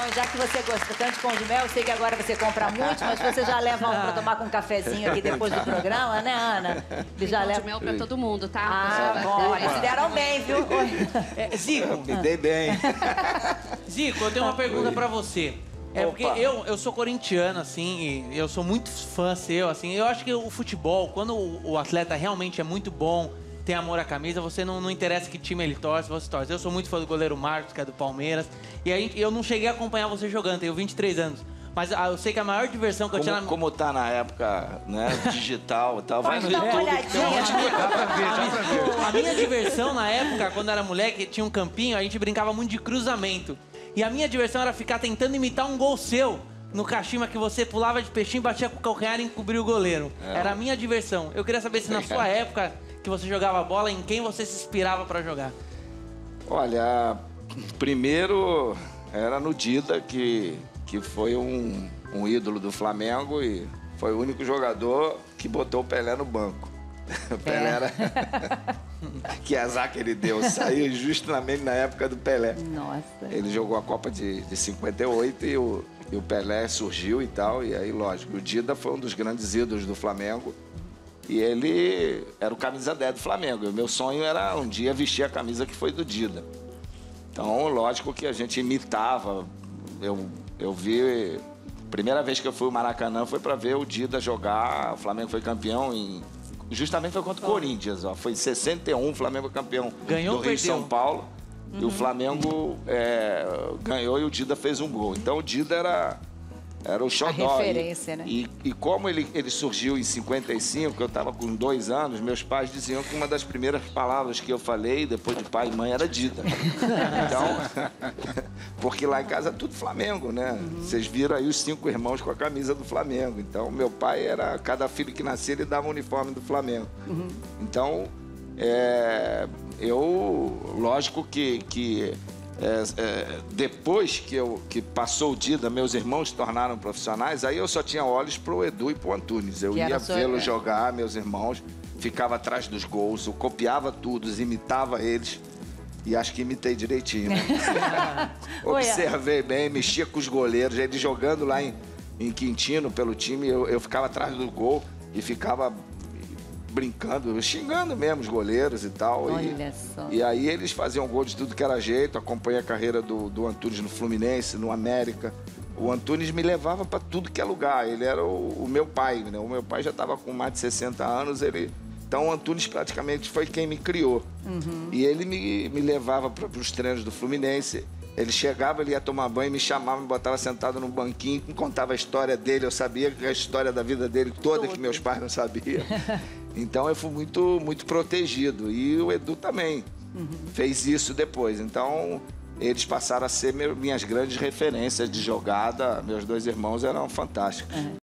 já que você gosta tanto de pão de mel, eu sei que agora você compra muito, mas você já leva um pra tomar com um cafezinho aqui depois do programa, né, Ana? Ele já Pão leva... de mel pra todo mundo, tá? Ah, bom, eles se deram bem, viu? Zico, Me dei bem. Zico, eu tenho uma pergunta pra você. É porque eu sou corintiano, assim, e eu sou muito fã seu, assim. Eu acho que o futebol, quando o atleta realmente é muito bom, tem amor à camisa, você não interessa que time ele torce, você torce. Eu sou muito fã do goleiro Marcos, que é do Palmeiras. E aí eu não cheguei a acompanhar você jogando, tenho 23 anos. Mas eu sei que a maior diversão que eu tinha... Como tá na época, né, digital e tal, vai no Dá uma YouTube. olhadinha. A minha diversão na época, quando eu era moleque, tinha um campinho, a gente brincava muito de cruzamento. E a minha diversão era ficar tentando imitar um gol seu no cachimba que você pulava de peixinho, batia com o calcanhar e encobria o goleiro. Era a minha diversão. Eu queria saber se na sua época que você jogava bola, em quem você se inspirava pra jogar? Olha, primeiro era no Dida, que foi um ídolo do Flamengo e foi o único jogador que botou o Pelé no banco. O Pelé era... Que azar que ele deu. Saiu justamente na época do Pelé. Nossa. Ele jogou a Copa de 58 e o Pelé surgiu e tal. E aí, lógico, o Dida foi um dos grandes ídolos do Flamengo. E ele era o camisa 10 do Flamengo. E o meu sonho era um dia vestir a camisa que foi do Dida. Então, lógico que a gente imitava. Eu vi... A primeira vez que eu fui ao Maracanã foi para ver o Dida jogar. O Flamengo foi campeão justamente foi contra o Corinthians, ó. Foi em 61, o Flamengo campeão Ganhou do Rio ou de São Paulo. E o Flamengo ganhou e o Dida fez um gol. Então o Dida era o xodó. A referência, né? E como ele surgiu em 55, eu estava com 2 anos, meus pais diziam que uma das primeiras palavras que eu falei, depois de pai e mãe, era Dida. Então, porque lá em casa é tudo Flamengo, né? Vocês viram aí os 5 irmãos com a camisa do Flamengo. Então, meu pai era... Cada filho que nascia, ele dava um uniforme do Flamengo. Então, lógico que depois que passou o Dida, meus irmãos se tornaram profissionais, aí eu só tinha olhos pro Edu e pro Antunes. Eu ia vê-los jogar, meus irmãos, ficava atrás dos gols, eu copiava tudo, imitava eles. E acho que imitei direitinho, né? Observei bem, mexia com os goleiros, eles jogando lá em Quintino pelo time, eu ficava atrás do gol e ficava brincando, xingando mesmo os goleiros e tal. Olha só. E aí eles faziam gol de tudo que era jeito. Acompanhei a carreira do Antunes no Fluminense, no América. O Antunes me levava para tudo que é lugar. Ele era o meu pai, né? O meu pai já estava com mais de 60 anos. Então o Antunes praticamente foi quem me criou. E ele me levava para os treinos do Fluminense. Ele chegava, ele ia tomar banho, me chamava, me botava sentado num banquinho, me contava a história dele. Eu sabia a história da vida dele toda, que meus pais não sabiam. Então eu fui muito, muito protegido. E o Edu também fez isso depois. Então eles passaram a ser minhas grandes referências de jogada. Meus 2 irmãos eram fantásticos.